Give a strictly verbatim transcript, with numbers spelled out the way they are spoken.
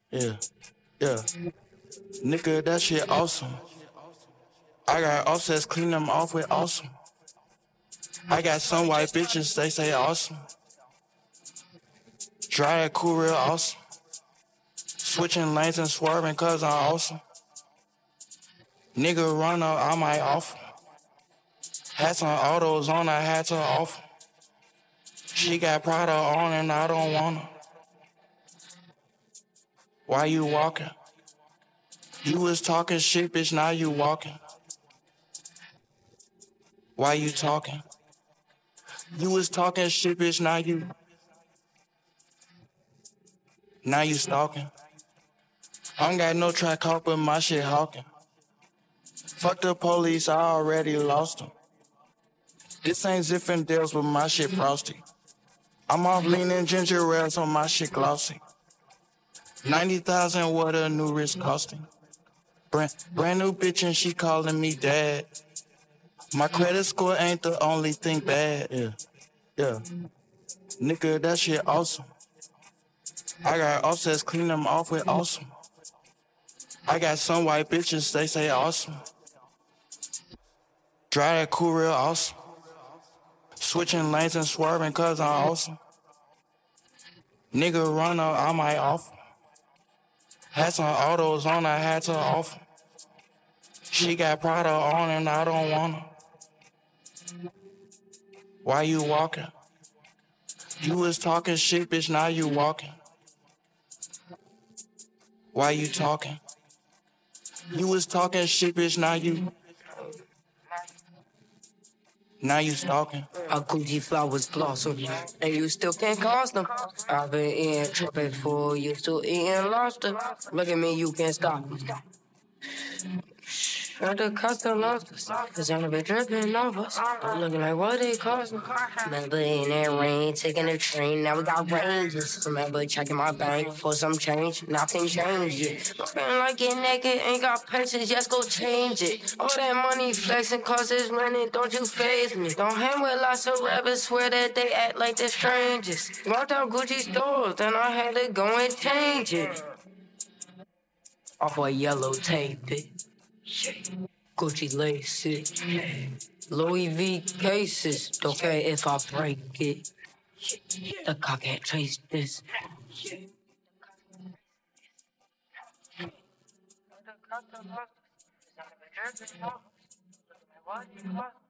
Yeah, yeah. Nigga, that shit awesome. I got offsets, clean them off with awesome. I got some white bitches, they say awesome. Dry that cool real awesome. Switching lanes and swerving cause I'm awesome. Nigga run up, I might off. Had some autos on, I had to off. She got Prada on and I don't want her. Why you walking? You was talking shit, bitch, now you walking. Why you talking? You was talking shit, bitch, now you... Now you stalking. I don't got no track hawk, but my shit hawking. Fuck the police, I already lost them. This ain't Ziffin deals, but my shit frosty. I'm off leaning ginger ale, so my shit glossy. ninety thousand, what a new wrist costing. Brand, brand new bitch and she calling me dad. My credit score ain't the only thing bad. Yeah, yeah. Nigga, that shit awesome. I got offsets, clean them off with awesome. I got some white bitches, they say awesome. Dry that cool real awesome. Switching lanes and swerving cause I'm awesome. Nigga run up, I might off. Had some autos on, I had to off. She got Prada on and I don't want her. Why you walking? You was talking shit, bitch, now you walking. Why you talking? You was talking shit, bitch, now you... Now you stalking. A Gucci flowers blossom, and you still can't cost them. I've been eating tripping for you, still eating lobster. Look at me, you can't stop me. Got the custom lobsters, cause I'm been dripping off us. I'm looking like what they cost me. Remember in that rain, taking the train, now we got ranges. Remember checking my bank for some change, nothing changed it. Looking like get naked, ain't got patience, just go change it. All that money flexing cause it's running, don't you faze me. Don't hang with lots of rappers, swear that they act like they're strangers. Walked out Gucci stores, then I had to go and change it. Off a yellow tape it. Gucci laces, Louis V cases. Don't care if I break it. The car can't trace this. The